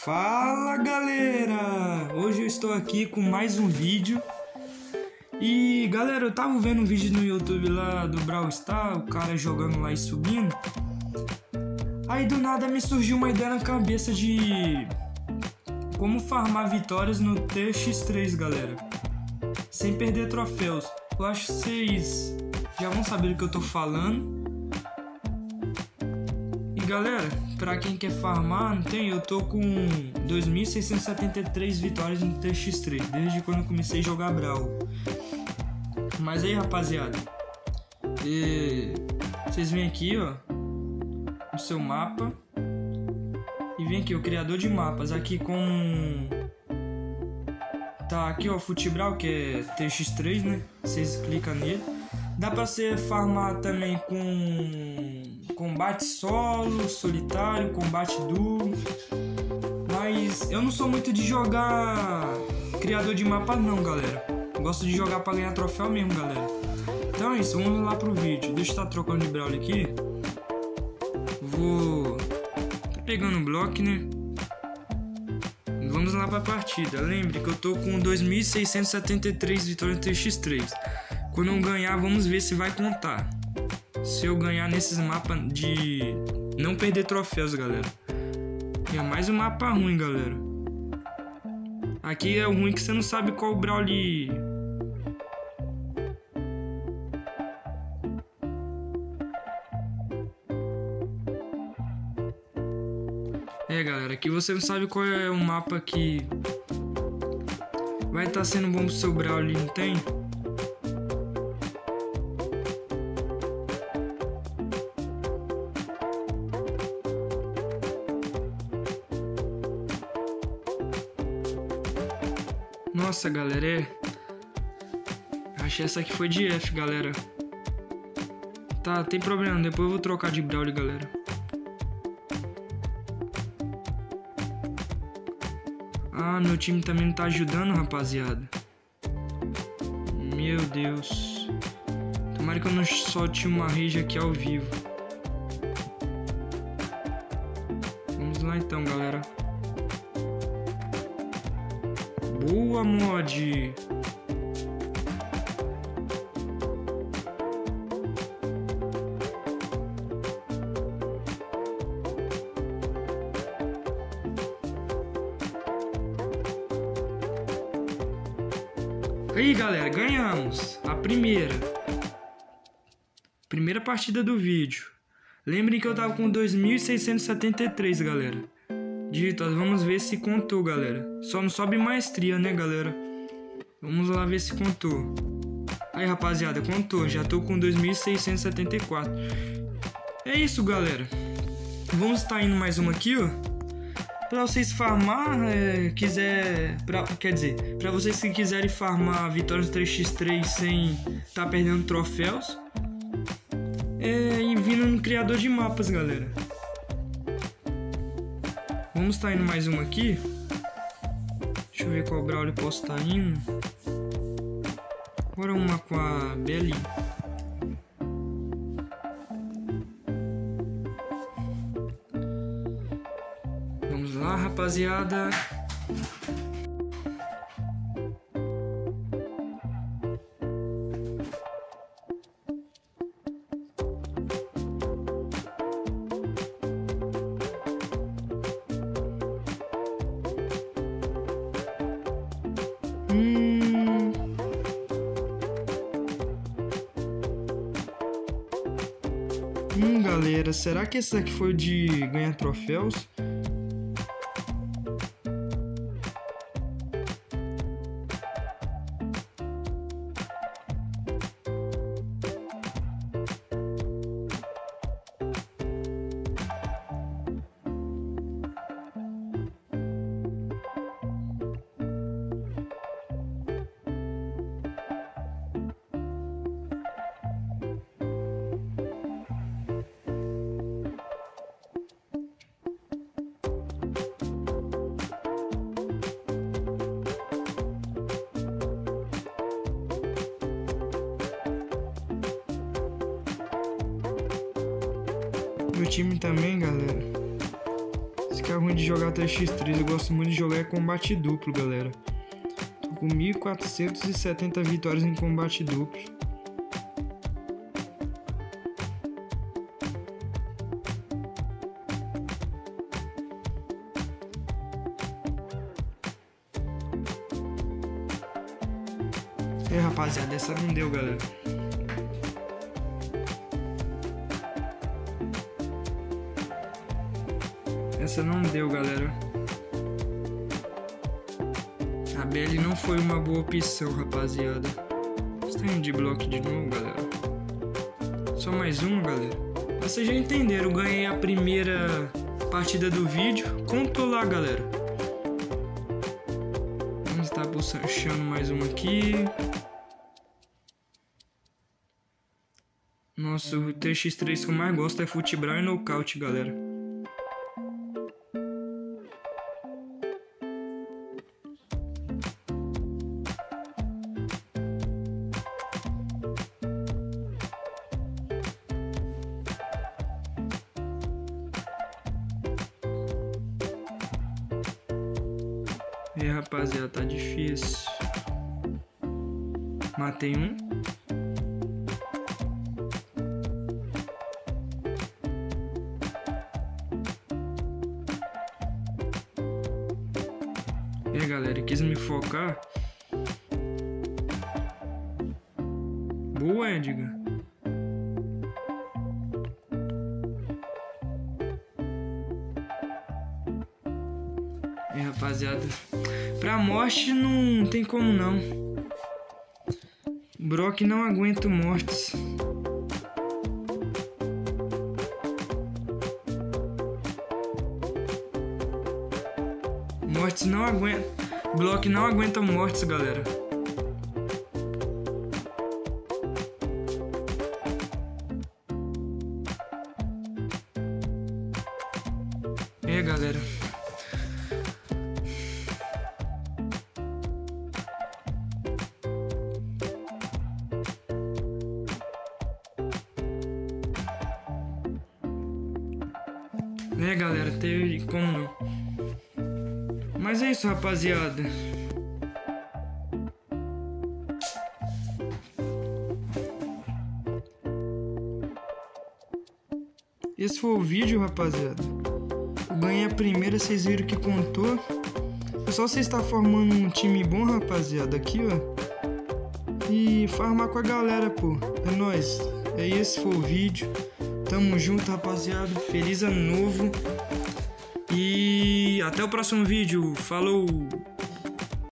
Fala galera! Hoje eu estou aqui com mais um vídeo. E galera, eu tava vendo um vídeo no YouTube lá do Brawl Stars, o cara jogando lá e subindo. Aí do nada me surgiu uma ideia na cabeça de como farmar vitórias no TX3, galera, sem perder troféus. Eu acho que vocês já vão saber do que eu tô falando. E galera, pra quem quer farmar, não tem? Eu tô com 2.673 vitórias no TX3, desde quando eu comecei a jogar Brawl. Mas aí rapaziada, vocês vêm aqui ó, no seu mapa, e vem aqui o criador de mapas, aqui com... Tá aqui ó, o Futibral, que é TX3, né? Vocês clicam nele. Dá pra você farmar também com combate solo, solitário, combate duplo. Mas eu não sou muito de jogar criador de mapa não, galera. Eu gosto de jogar pra ganhar troféu mesmo, galera. Então é isso, vamos lá pro vídeo. Deixa eu estar trocando de Brawl aqui. Vou... Tá pegando um bloco, né? Vamos lá pra partida. Lembre que eu tô com 2.673 vitórias no TX3. Quando eu ganhar, vamos ver se vai contar. Se eu ganhar nesses mapas de não perder troféus, galera. É mais um mapa ruim, galera. Aqui é o ruim que você não sabe qual Brawl ali. Galera, aqui você não sabe qual é o mapa que vai estar sendo bom pro seu Brawl ali, não tem? Nossa, galera, achei essa aqui foi de F, galera. Tá, tem problema, depois eu vou trocar de Brawl, galera. Ah, meu time também não tá ajudando, rapaziada. Meu Deus. Tomara que eu não solte uma rage aqui ao vivo. Vamos lá então, galera. Boa, mod! Aí galera, ganhamos a primeira partida do vídeo. Lembrem que eu tava com 2.673, galera, de vitórias. Vamos ver se contou, galera. Só não sobe maestria, né, galera? Vamos lá ver se contou. Aí rapaziada, contou. Já tô com 2.674. É isso, galera. Vamos estar indo mais uma aqui, ó. Pra vocês farmar, pra vocês que quiserem farmar vitórias 3x3 sem tá perdendo troféus, e vindo no criador de mapas, galera. Vamos estar indo mais uma aqui. Deixa eu ver qual Brawl eu posso estar indo. Agora uma com a Belly. Vamos lá, rapaziada. Galera, será que esse aqui foi de ganhar troféus? Meu time também, galera. Isso que é ruim de jogar 3x3. Eu gosto muito de jogar combate duplo, galera. Tô com 1470 vitórias em combate duplo. Rapaziada, essa não deu, galera. Essa não deu, galera. A BL não foi uma boa opção, rapaziada. Tem de bloco de novo, galera. Só mais uma, galera. Vocês já entenderam, eu ganhei a primeira partida do vídeo. Contou lá, galera. Vamos estar puxando mais uma aqui. Nossa, o 3x3 que eu mais gosto é futebol e nocaute, galera. E aí, rapaziada, tá difícil. Matei um. E aí, galera, quis me focar. Boa, Edgar. E aí, rapaziada, pra morte não tem como não. Brock não aguenta mortes. Mortes não aguenta. Block não aguenta mortes, galera. É, galera. É, galera, teve como não. Mas é isso, rapaziada. Esse foi o vídeo, rapaziada. Eu ganhei a primeira, vocês viram que contou. É só você estar formando um time bom, rapaziada, aqui, ó. E farmar com a galera, pô. É nóis. Esse foi o vídeo. Tamo junto, rapaziada. Feliz ano novo. E até o próximo vídeo. Falou!